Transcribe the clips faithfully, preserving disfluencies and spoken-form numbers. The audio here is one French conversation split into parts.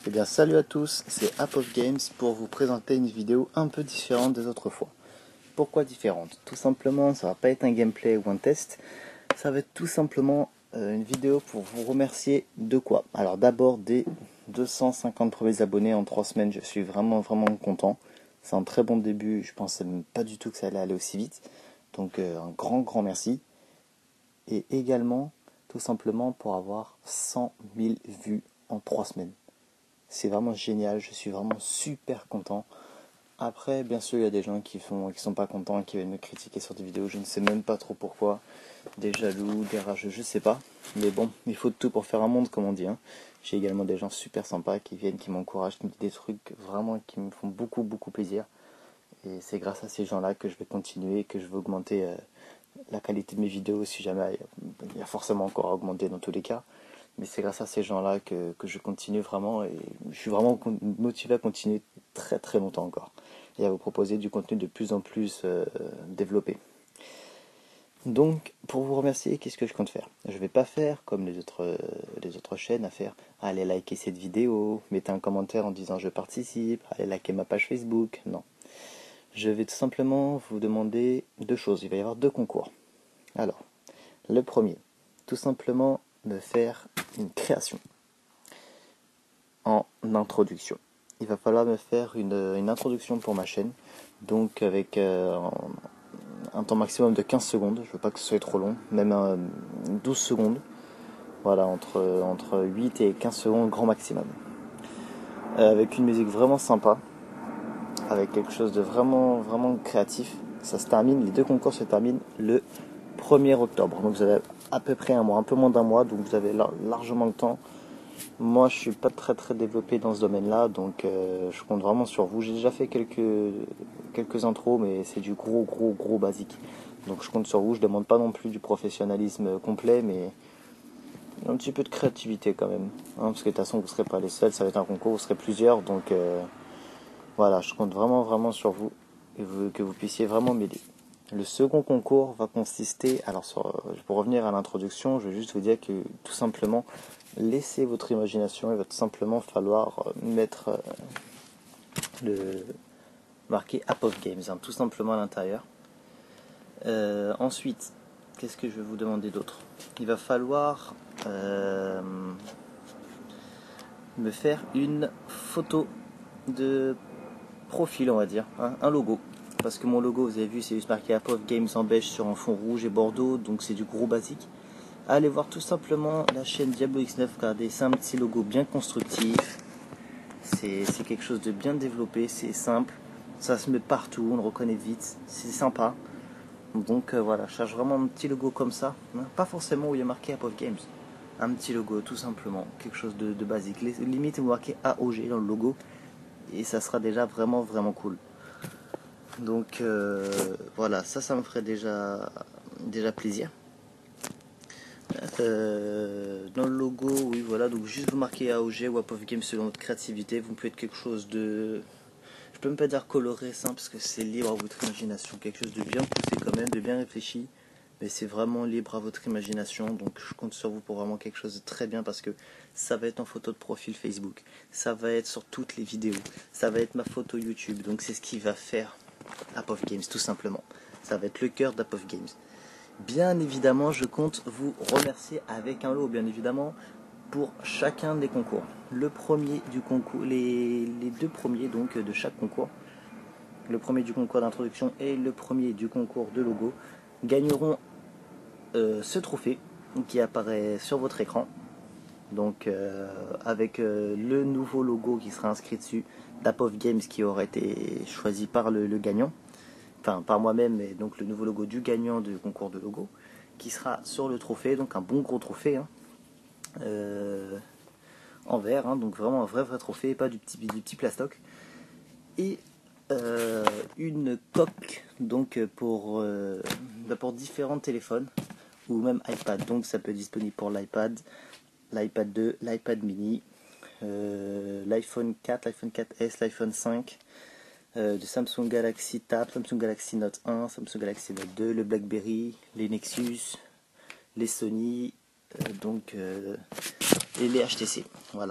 Eh bien salut à tous, c'est Apov Games pour vous présenter une vidéo un peu différente des autres fois. Pourquoi différente? Tout simplement, ça va pas être un gameplay ou un test, ça va être tout simplement euh, une vidéo pour vous remercier de quoi? Alors d'abord des deux cent cinquante premiers abonnés en trois semaines, je suis vraiment vraiment content. C'est un très bon début, je pensais même pas du tout que ça allait aller aussi vite. Donc euh, un grand grand merci. Et également, tout simplement pour avoir cent mille vues en trois semaines. C'est vraiment génial, je suis vraiment super content. Après, bien sûr, il y a des gens qui font, qui sont pas contents, qui viennent me critiquer sur des vidéos, je ne sais même pas trop pourquoi. Des jaloux, des rageux, je sais pas. Mais bon, il faut de tout pour faire un monde, comme on dit. Hein. J'ai également des gens super sympas qui viennent, qui m'encouragent, qui me disent des trucs vraiment qui me font beaucoup, beaucoup plaisir. Et c'est grâce à ces gens-là que je vais continuer, que je vais augmenter euh, la qualité de mes vidéos, si jamais il y a forcément encore à augmenter dans tous les cas. Mais c'est grâce à ces gens-là que, que je continue vraiment et je suis vraiment motivé à continuer très très longtemps encore et à vous proposer du contenu de plus en plus euh, développé. Donc, pour vous remercier, qu'est-ce que je compte faire? Je ne vais pas faire comme les autres, euh, les autres chaînes à faire allez liker cette vidéo, mettez un commentaire en disant je participe, allez liker ma page Facebook. Non. Je vais tout simplement vous demander deux choses. Il va y avoir deux concours. Alors, le premier, tout simplement me faire une création en introduction. Il va falloir me faire une, une introduction pour ma chaîne, donc avec euh, un temps maximum de quinze secondes, je veux pas que ce soit trop long, même euh, douze secondes, voilà, entre, entre huit et quinze secondes grand maximum. Euh, avec une musique vraiment sympa, avec quelque chose de vraiment, vraiment créatif. Ça se termine, les deux concours se terminent le premier octobre, donc vous avez à peu près un mois, un peu moins d'un mois, donc vous avez largement le temps. Moi je suis pas très très développé dans ce domaine-là, donc euh, je compte vraiment sur vous. J'ai déjà fait quelques, quelques intros, mais c'est du gros gros gros basique. Donc je compte sur vous, je demande pas non plus du professionnalisme complet, mais un petit peu de créativité quand même. Hein, parce que de toute façon vous serez pas les seuls, ça va être un concours, vous serez plusieurs, donc euh, voilà, je compte vraiment vraiment sur vous, et vous que vous puissiez vraiment m'aider. Le second concours va consister, alors sur, pour revenir à l'introduction, je vais juste vous dire que tout simplement, laissez votre imagination, il va tout simplement falloir mettre euh, le marqué Apov Games, hein, tout simplement à l'intérieur. Euh, ensuite, qu'est-ce que je vais vous demander d'autre? Il va falloir euh, me faire une photo de profil, on va dire, hein, un logo. Parce que mon logo, vous avez vu, c'est juste marqué Apov Games en beige sur un fond rouge et bordeaux, donc c'est du gros basique. Allez voir tout simplement la chaîne Diablo X neuf, regardez, c'est un petit logo bien constructif, c'est quelque chose de bien développé, c'est simple, ça se met partout, on le reconnaît vite, c'est sympa. Donc euh, voilà, je cherche vraiment un petit logo comme ça, hein, pas forcément où il y a marqué Apov Games, un petit logo tout simplement, quelque chose de, de basique, limite vous marquez A O G dans le logo, et ça sera déjà vraiment vraiment cool. Donc euh, voilà, ça, ça me ferait déjà, déjà plaisir. Euh, dans le logo, oui, voilà, donc juste vous marquez A O G ou Apov Games selon votre créativité. Vous pouvez être quelque chose de, je peux même pas dire coloré, simple, parce que c'est libre à votre imagination. Quelque chose de bien poussé quand même, de bien réfléchi, mais c'est vraiment libre à votre imagination. Donc je compte sur vous pour vraiment quelque chose de très bien, parce que ça va être en photo de profil Facebook, ça va être sur toutes les vidéos, ça va être ma photo YouTube. Donc c'est ce qui va faire Apov Games, tout simplement. Ça va être le cœur d'Apov Games. Bien évidemment, je compte vous remercier avec un lot, bien évidemment, pour chacun des concours. Le premier du concours, les, les deux premiers donc de chaque concours, le premier du concours d'introduction et le premier du concours de logo, gagneront euh, ce trophée qui apparaît sur votre écran. Donc euh, avec euh, le nouveau logo qui sera inscrit dessus d'Apov Games, qui aura été choisi par le, le gagnant, enfin par moi-même, et donc le nouveau logo du gagnant du concours de logo qui sera sur le trophée, donc un bon gros trophée, hein, euh, en verre, hein, donc vraiment un vrai vrai trophée, pas du petit, du petit plastoc, et euh, une coque donc pour, euh, pour différents téléphones ou même iPad, donc ça peut être disponible pour l'iPad, l'iPad deux, l'iPad mini, euh, l'iPhone quatre, l'iPhone quatre S, l'iPhone cinq, euh, de Samsung Galaxy Tab, Samsung Galaxy Note un, Samsung Galaxy Note deux, le BlackBerry, les Nexus, les Sony, euh, donc euh, et les H T C. Voilà.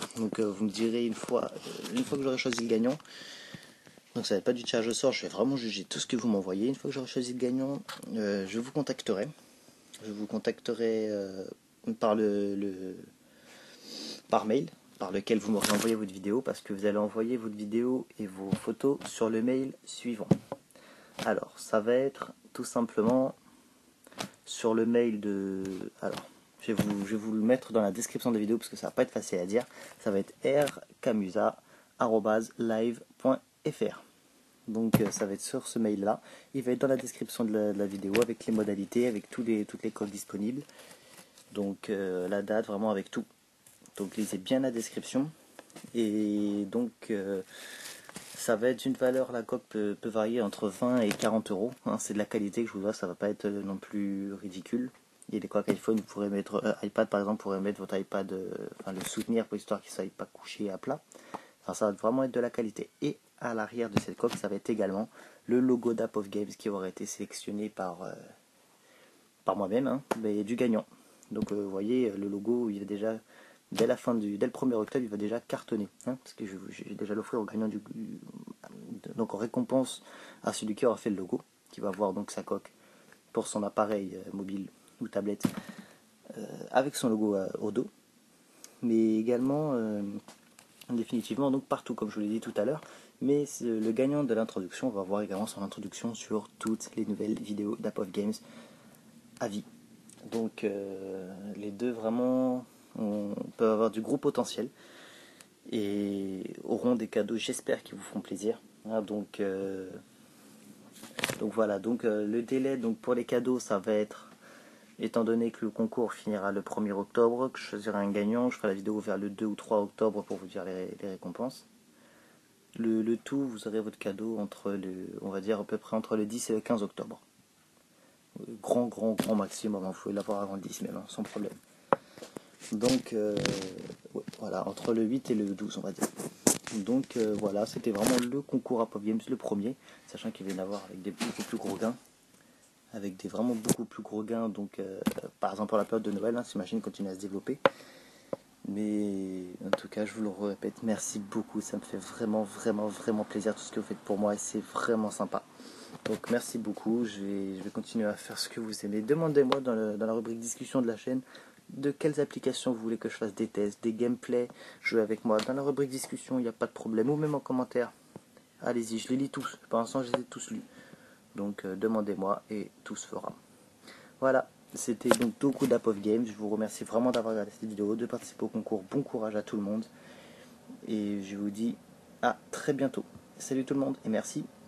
Donc euh, vous me direz une fois, euh, une fois que j'aurai choisi le gagnant. Donc ça va être pas du tirage au sort, je vais vraiment juger tout ce que vous m'envoyez. Une fois que j'aurai choisi le gagnant, euh, je vous contacterai. Je vous contacterai euh, par le, le par mail, par lequel vous m'aurez envoyé votre vidéo, parce que vous allez envoyer votre vidéo et vos photos sur le mail suivant. Alors, ça va être tout simplement sur le mail de... Alors, je vais vous, je vais vous le mettre dans la description de la vidéo, parce que ça va pas être facile à dire. Ça va être r camusa arobase live point f r. Donc euh, ça va être sur ce mail là, il va être dans la description de la, de la vidéo avec les modalités, avec tous les, toutes les codes disponibles. Donc euh, la date, vraiment avec tout. Donc lisez bien la description. Et donc euh, ça va être une valeur, la coque peut, peut varier entre vingt et quarante euros. Hein, c'est de la qualité que je vous dois, ça va pas être non plus ridicule. Il y a des coques iPhone, vous pourrez mettre, euh, iPad par exemple, vous pourrez mettre votre iPad, euh, enfin le soutenir pour histoire qu'il ne soit pas couché à plat. Enfin, ça va vraiment être de la qualité. Et à l'arrière de cette coque, ça va être également le logo d'App of Games qui aura été sélectionné par, euh, par moi-même, hein, mais du gagnant. Donc euh, vous voyez, le logo, il est déjà, dès la fin du, dès le premier octobre, il va déjà cartonner. Hein, parce que je, je vais déjà l'offrir au gagnant du, donc en récompense à celui qui aura fait le logo, qui va avoir donc sa coque pour son appareil euh, mobile ou tablette euh, avec son logo euh, au dos. Mais également... Euh, définitivement donc partout comme je vous l'ai dit tout à l'heure, mais le gagnant de l'introduction va avoir également son introduction sur toutes les nouvelles vidéos d'App of Games à vie. Donc euh, les deux vraiment on, peuvent avoir du gros potentiel et auront des cadeaux, j'espère, qui vous feront plaisir. Hein, donc, euh, donc voilà, donc euh, le délai donc pour les cadeaux, ça va être, étant donné que le concours finira le premier octobre, que je choisirai un gagnant, je ferai la vidéo vers le deux ou trois octobre pour vous dire les, les récompenses. Le, le tout, vous aurez votre cadeau entre le, on va dire à peu près entre le dix et le quinze octobre. Grand, grand, grand maximum, vous pouvez l'avoir avant le dix même, hein, sans problème. Donc, euh, ouais, voilà, entre le huit et le douze, on va dire. Donc euh, voilà, c'était vraiment le concours App of Games, le premier, sachant qu'il vient d'avoir avec des beaucoup plus gros gains. Avec des vraiment beaucoup plus gros gains, donc euh, par exemple pour la période de Noël, hein, si ma chaîne continue à se développer. Mais en tout cas, je vous le répète, merci beaucoup, ça me fait vraiment, vraiment, vraiment plaisir tout ce que vous faites pour moi et c'est vraiment sympa. Donc merci beaucoup, je vais, je vais continuer à faire ce que vous aimez. Demandez-moi dans, le, dans la rubrique discussion de la chaîne de quelles applications vous voulez que je fasse des tests, des gameplays, jouer avec moi. Dans la rubrique discussion, il n'y a pas de problème, ou même en commentaire. Allez-y, je les lis tous, pour l'instant je les ai tous lus. Donc euh, demandez-moi et tout se fera. Voilà, c'était donc Toku d'App of Games. Je vous remercie vraiment d'avoir regardé cette vidéo, de participer au concours. Bon courage à tout le monde. Et je vous dis à très bientôt. Salut tout le monde et merci.